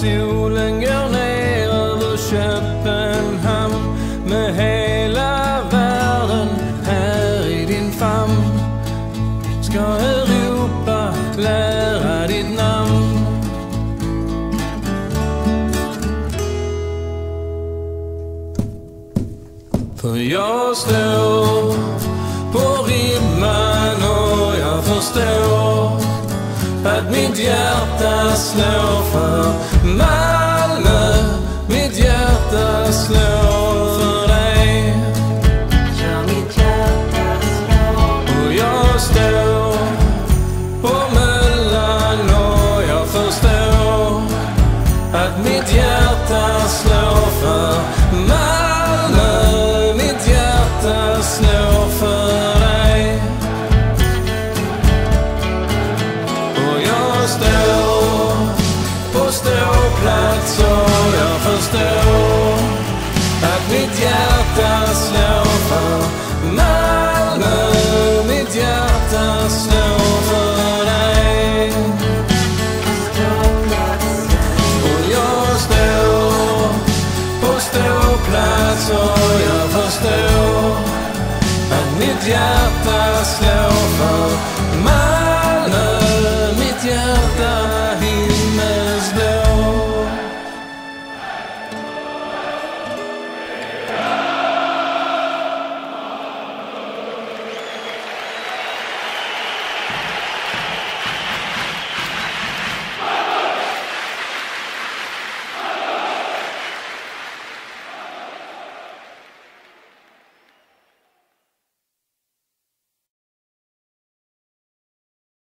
solen går ner över Köpenhamn med hela världen här i din famn, ska Europa lära ditt namn. För jag står på ribban och jag förstår att mitt hjärta slår för Malmö, mitt hjärta slår för dig. Ja, mitt hjärta slår. Och jag står på Möllan och jag förstår att mitt hjärta slår för Malmö, mitt hjärta slår för dig. Och jag står på ståplats och jag förstår att mitt hjärta slår för Malmö, mitt hjärta slår för dig. Och jag står på ståplats och jag förstår att mitt hjärta slår